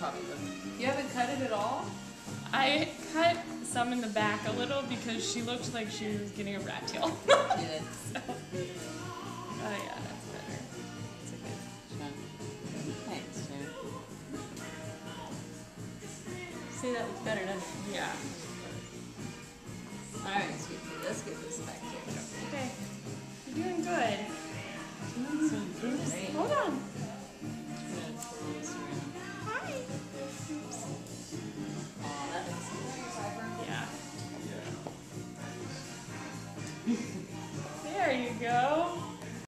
probably look. You haven't cut it at all? I cut some in the back a little because she looked like she was getting a rat tail. Yeah. So, yeah, that's better. It's a good shot. Thanks, Jen. See, that looks better, doesn't it? Yeah. Alright, sweetie, let's get this back here. Okay. You're doing good. Great. Hold on.